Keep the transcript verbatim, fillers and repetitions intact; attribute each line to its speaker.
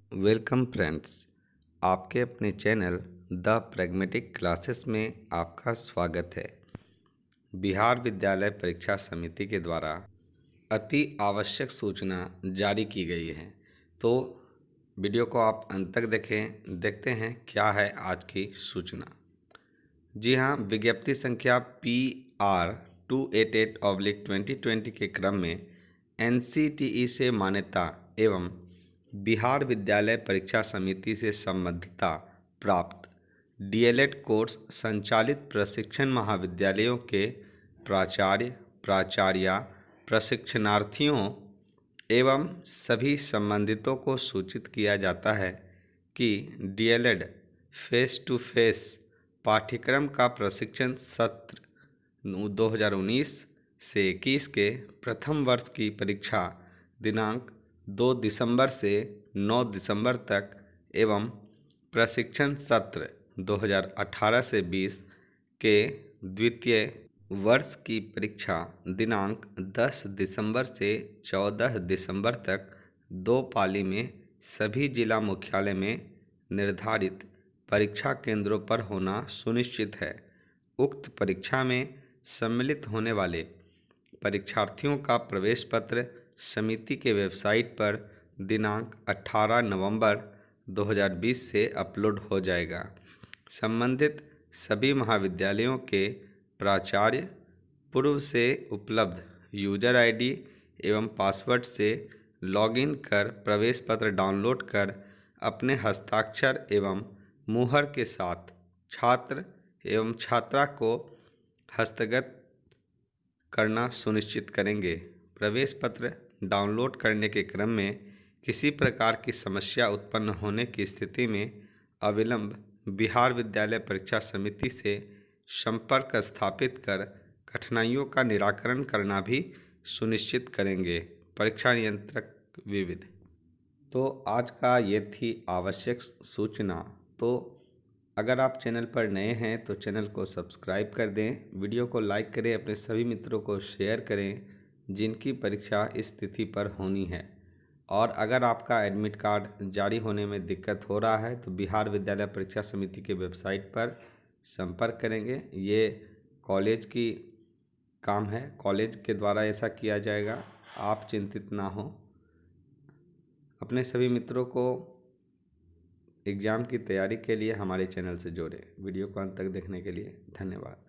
Speaker 1: Welcome friends, आपके अपने channel the pragmatic classes में आपका स्वागत है। बिहार विद्यालय परीक्षा समिति के द्वारा अति आवश्यक सूचना जारी की गई है, तो वीडियो को आप अंत तक देखें। देखते हैं क्या है आज की सूचना। जी हाँ, विज्ञप्ति संख्या P R two eight eight oblique twenty twenty के क्रम में एन सी टी ई से मान्यता एवं बिहार विद्यालय परीक्षा समिति से संबद्धता प्राप्त डी एल एड कोर्स संचालित प्रशिक्षण महाविद्यालयों के प्राचार्य, प्राचार्या, प्रशिक्षणार्थियों एवं सभी संबंधितों को सूचित किया जाता है कि D L Ed face to face पाठ्यक्रम का प्रशिक्षण सत्र दो हज़ार उन्नीस से इक्कीस के प्रथम वर्ष की परीक्षा दिनांक दो दिसंबर से नौ दिसंबर तक एवं प्रशिक्षण सत्र दो हज़ार अठारह से बीस के द्वितीय वर्ष की परीक्षा दिनांक दस दिसंबर से चौदह दिसंबर तक दो पाली में सभी जिला मुख्यालय में निर्धारित परीक्षा केंद्रों पर होना सुनिश्चित है। उक्त परीक्षा में सम्मिलित होने वाले परीक्षार्थियों का प्रवेश पत्र समिति के वेबसाइट पर दिनांक अठारह नवंबर दो हज़ार बीस से अपलोड हो जाएगा। संबंधित सभी महाविद्यालयों के प्राचार्य पूर्व से उपलब्ध यूजर आईडी एवं पासवर्ड से लॉगिन कर प्रवेश पत्र डाउनलोड कर अपने हस्ताक्षर एवं मुहर के साथ छात्र एवं छात्रा को हस्तगत करना सुनिश्चित करेंगे। प्रवेश पत्र डाउनलोड करने के क्रम में किसी प्रकार की समस्या उत्पन्न होने की स्थिति में अविलंब बिहार विद्यालय परीक्षा समिति से संपर्क स्थापित कर कठिनाइयों का निराकरण करना भी सुनिश्चित करेंगे। परीक्षा नियंत्रक विविध। तो आज का ये थी आवश्यक सूचना। तो अगर आप चैनल पर नए हैं तो चैनल को सब्सक्राइब कर दें, वीडियो को लाइक करें, अपने सभी मित्रों को शेयर करें जिनकी परीक्षा इस तिथि पर होनी है। और अगर आपका एडमिट कार्ड जारी होने में दिक्कत हो रहा है तो बिहार विद्यालय परीक्षा समिति के वेबसाइट पर संपर्क करेंगे। ये कॉलेज की काम है, कॉलेज के द्वारा ऐसा किया जाएगा, आप चिंतित ना हो। अपने सभी मित्रों को एग्ज़ाम की तैयारी के लिए हमारे चैनल से जोड़ें। वीडियो को अंत तक देखने के लिए धन्यवाद।